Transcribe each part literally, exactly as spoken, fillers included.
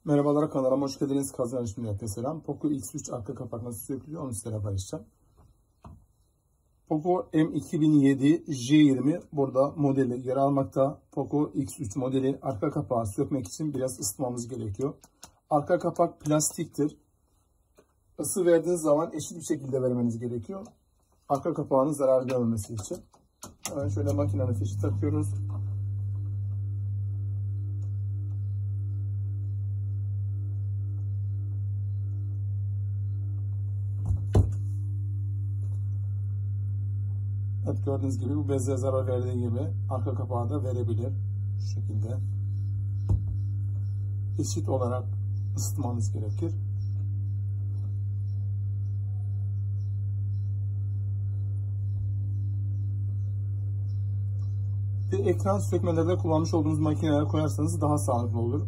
Merhabalar, kanalıma hoş geldiniz. Kazanç Dünya'ya selam. Poco X üç arka kapak nasıl sökülüyor onu size paylaşacağım. Poco M iki bin yedi J yirmi burada modeli yer almakta. Poco X üç modeli arka kapağı sökmek için biraz ısıtmamız gerekiyor. Arka kapak plastiktir. Isı verdiğiniz zaman eşit bir şekilde vermeniz gerekiyor. Arka kapağının zarar görmemesi için. Hemen şöyle makinenin fişi takıyoruz. Evet, gördüğünüz gibi bu bezle zarar verdiği gibi arka kapağı da verebilir. Şu şekilde eşit olarak ısıtmanız gerekir. Bir ekran sökmelerde kullanmış olduğunuz makinelere koyarsanız daha sağlıklı olur.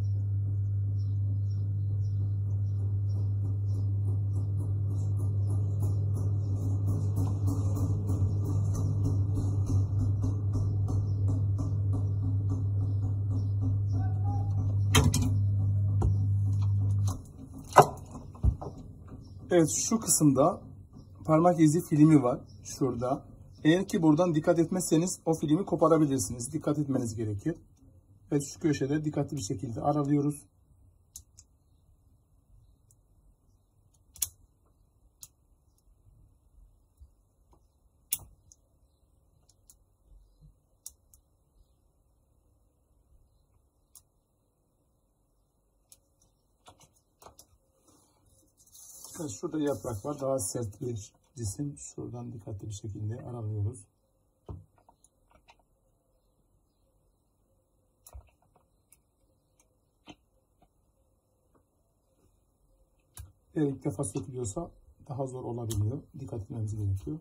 Evet, şu kısımda parmak izi filmi var. Şurada. Eğer ki buradan dikkat etmezseniz o filmi koparabilirsiniz. Dikkat etmeniz gerekir. Evet, şu köşede dikkatli bir şekilde aralıyoruz. Evet, şurada yaprak var. Daha sert bir cisim. Şuradan dikkatli bir şekilde aralıyoruz. Eğer ilk defa sökülüyorsa daha zor olabiliyor. Dikkat etmemiz gerekiyor.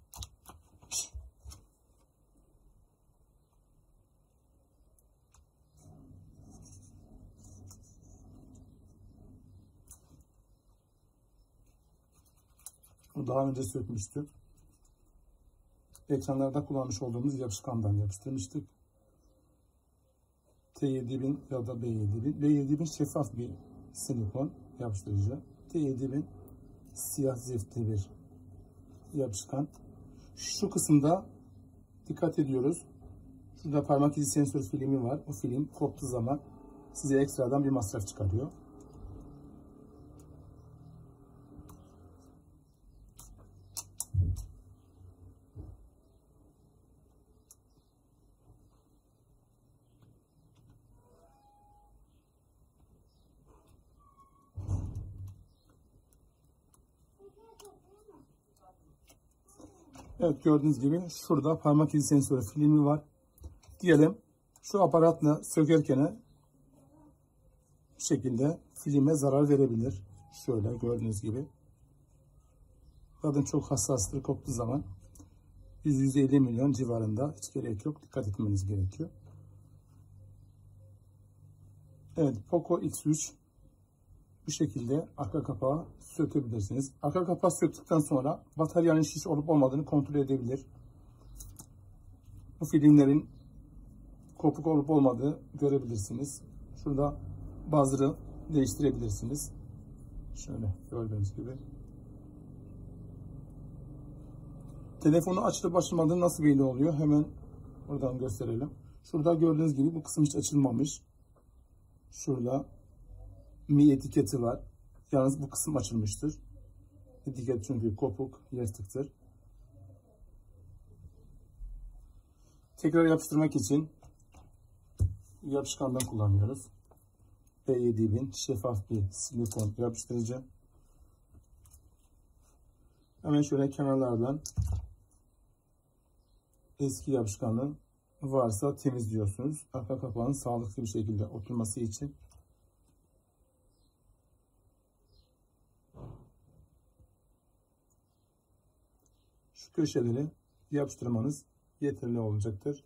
Daha önce sökmüştük. Ekranlarda kullanmış olduğumuz yapışkandan yapıştırmıştık. T yedi bin ya da B yedi bin. B yedi bin şeffaf bir silikon yapıştırıcı. T yedi bin siyah ziftli bir yapışkan. Şu kısımda dikkat ediyoruz. Şurada parmak izi sensör filmi var. O film koptuğu zaman size ekstradan bir masraf çıkarıyor. Evet, gördüğünüz gibi şurada parmak izi sensörü filmi var. Diyelim şu aparatla sökerken bu şekilde filme zarar verebilir. Şöyle gördüğünüz gibi. Zaten çok hassastır, koptuğu zaman yüz yüz elli milyon civarında, hiç gerek yok. Dikkat etmeniz gerekiyor. Evet, Poco X üç bu şekilde arka kapağı sökebilirsiniz. Arka kapağı söktükten sonra bataryanın şiş olup olmadığını kontrol edebilir. Bu filmlerin kopuk olup olmadığı görebilirsiniz. Şurada buzzer'ı değiştirebilirsiniz. Şöyle gördüğünüz gibi. Telefonu açılıp açılmadığını nasıl belli oluyor? Hemen buradan gösterelim. Şurada gördüğünüz gibi bu kısım hiç açılmamış. Şurada Mi etiketi var. Yalnız bu kısım açılmıştır. Etiket çünkü kopuk, yırtıktır. Tekrar yapıştırmak için yapışkandan kullanıyoruz. B yedi bin şeffaf bir silikon yapıştırıcı. Hemen şöyle kenarlardan eski yapışkanı varsa temizliyorsunuz. Arka kapağın sağlıklı bir şekilde oturması için. Şu köşeleri yapıştırmanız yeterli olacaktır.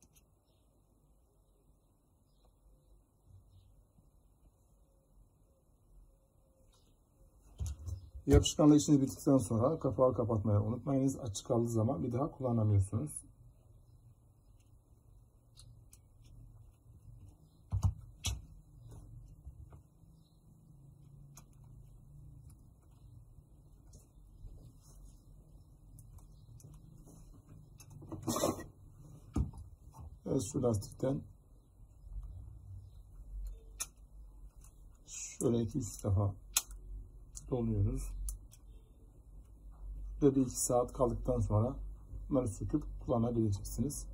Yapışkanla işiniz bittikten sonra kapağı kapatmayı unutmayınız. Açık kaldığı zaman bir daha kullanamıyorsunuz. ve şu lastikten şöyle iki üç defa doluyoruz. Ve bir iki saat kaldıktan sonra bunları söküp kullanabileceksiniz.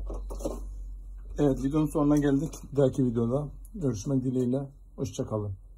Evet, videonun sonuna geldik. Bir dahaki videoda görüşmek dileğiyle. Hoşça kalın.